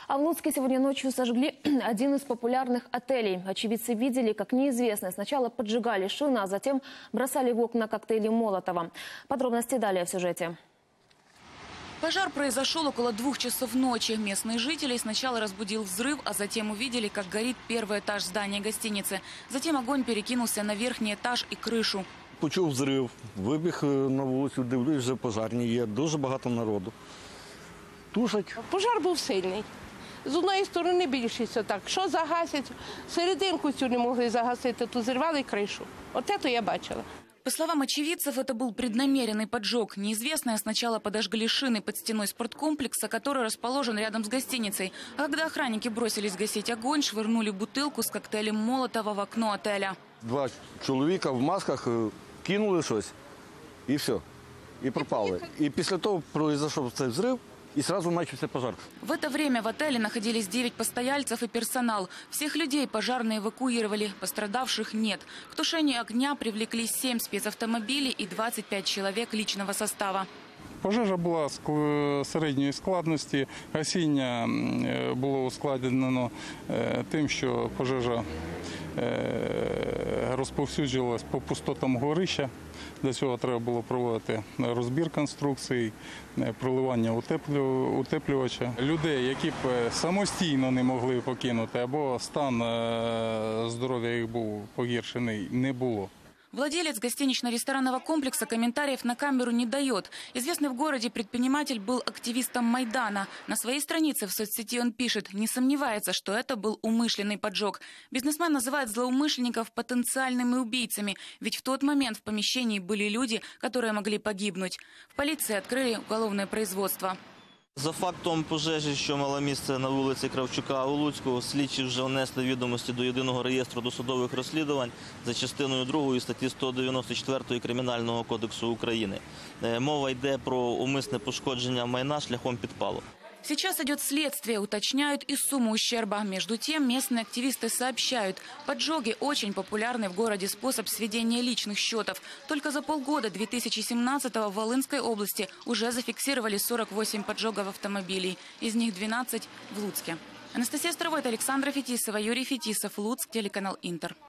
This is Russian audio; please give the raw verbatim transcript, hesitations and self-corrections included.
А в Луцке сегодня ночью сожгли один из популярных отелей. Очевидцы видели, как неизвестные сначала поджигали шины, а затем бросали в окна коктейли Молотова. Подробности далее в сюжете. Пожар произошел около двух часов ночи. Местные жители сначала разбудил взрыв, а затем увидели, как горит первый этаж здания гостиницы. Затем огонь перекинулся на верхний этаж и крышу. Почув взрив, вибіг на вулицю, дивлюсь, вже пожарні є, дуже багато народу. Тушать. Пожар був сильний. З одної сторони більшість отак. Що загасять? Серединку цю не могли загасити, то зірвали кришу. От це я бачила. По словам очевидцев, это был преднамеренный поджог. Неизвестные сначала подожгли шины под стеной спорткомплекса, который расположен рядом с гостиницей. А когда охранники бросились гасить огонь, швырнули бутылку с коктейлем Молотова в окно отеля. Два чоловіка в масках кинули щось і все, і пропали. І після того пройшов цей взрив, и сразу начался пожар. В это время в отеле находились девять постояльцев и персонал. Всех людей пожарные эвакуировали, пострадавших нет. К тушению огня привлекли семь спецавтомобилей и двадцать пять человек личного состава. Пожежа була середньої складності. Гасіння було ускладнено тим, що пожежа розповсюджувалась по пустотам горища. Для цього треба було проводити розбір конструкцій, проливання утеплювача. Людей, які б самостійно не могли покинути, або стан здоров'я їх був погіршений, не було. Владелец гостинично-ресторанного комплекса комментариев на камеру не дает. Известный в городе предприниматель был активистом Майдана. На своей странице в соцсети он пишет, не сомневается, что это был умышленный поджог. Бизнесмен называет злоумышленников потенциальными убийцами, ведь в тот момент в помещении были люди, которые могли погибнуть. В полиции открыли уголовное производство. За фактом пожежі, що мала місце на вулиці Кравчука у Луцьку, слідчі вже внесли відомості до Єдиного реєстру досудових розслідувань за частиною другою статті сто дев'яносто чотири Кримінального кодексу України. Мова йде про умисне пошкодження майна шляхом підпалу. Сейчас идет следствие, уточняют и сумму ущерба. Между тем, местные активисты сообщают, поджоги – очень популярный в городе способ сведения личных счетов. Только за полгода две тысячи семнадцатого в Волынской области уже зафиксировали сорок восемь поджогов автомобилей. Из них двенадцать в Луцке. Анастасия Старовойт, Александра Фетисова, Юрий Фетисов, Луцк, телеканал Интер.